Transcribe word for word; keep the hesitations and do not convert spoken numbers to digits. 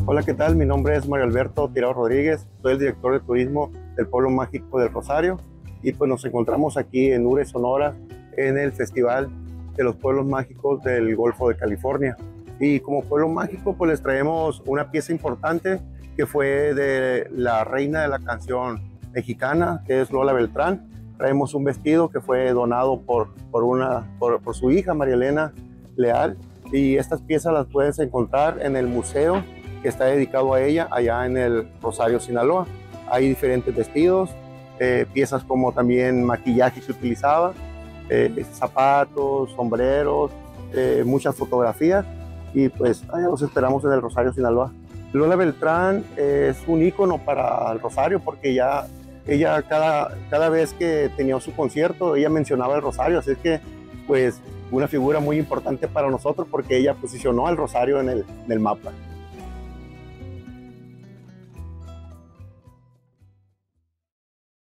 Hola, ¿qué tal? Mi nombre es Mario Alberto Tirado Rodríguez, soy el director de turismo del Pueblo Mágico del Rosario y pues nos encontramos aquí en Ure, Sonora, en el Festival de los Pueblos Mágicos del Golfo de California. Y como pueblo mágico pues les traemos una pieza importante que fue de la reina de la canción mexicana, que es Lola Beltrán. Traemos un vestido que fue donado por, por, una, por, por su hija María Elena Leal, y estas piezas las puedes encontrar en el museo que está dedicado a ella allá en el Rosario, Sinaloa. Hay diferentes vestidos, eh, piezas como también maquillaje que utilizaba, eh, zapatos, sombreros, eh, muchas fotografías, y pues allá los esperamos en el Rosario, Sinaloa. Lola Beltrán es un ícono para el Rosario porque ya ella cada, cada vez que tenía su concierto ella mencionaba el Rosario, así es que pues una figura muy importante para nosotros porque ella posicionó al Rosario en el, en el mapa.